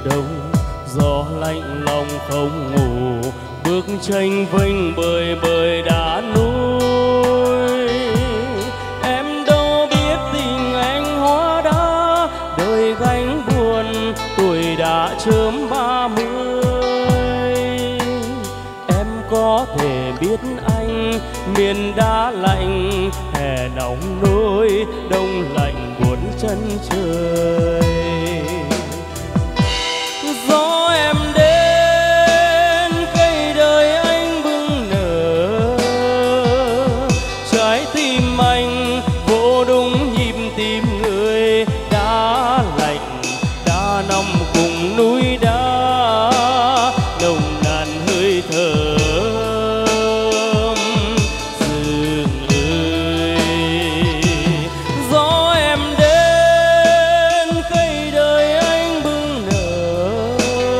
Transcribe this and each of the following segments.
đông gió lạnh lòng không ngủ, bước tranh vênh bơi bơi đá núi. Em đâu biết tình anh hóa đá, đời gánh buồn tuổi đã chớm 30. Em có thể biết anh miền đá lạnh, hè nóng nỗi đông lạnh buồn chân trời. Gió em đến cây đời anh bừng nở, trái tim anh vô đúng nhịp tim người. Đá lạnh đã nằm cùng núi đá, nồng nàn hơi thở rừng ơi. Gió em đến cây đời anh bừng nở,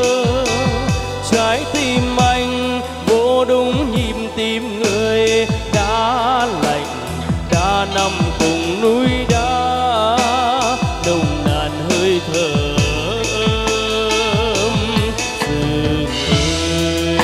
trái tim anh vô đúng nhịp tim người. Đá lạnh đã nằm cùng núi đá, nồng nàn hơi thở rừng ơi.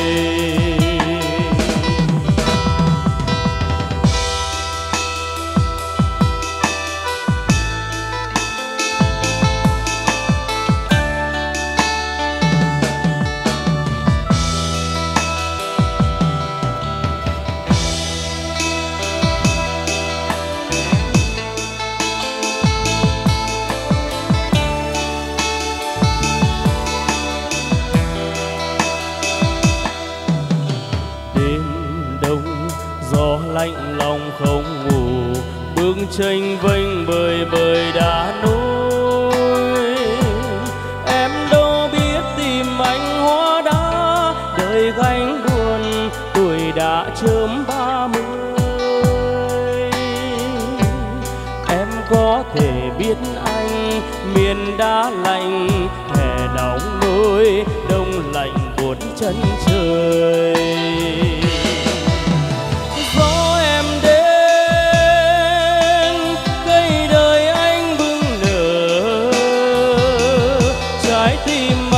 Đêm đông gió lạnh lòng không ngủ, bước tranh vênh bơi bơi đá núi. Em đâu biết tìm anh hóa đá, đời gánh buồn tuổi đã chớm 30. Em có thể biết anh miền đá lạnh, hè nóng nỗi đông lạnh buồn chân trời. Gió em đến cây đời anh bừng nở, trái tim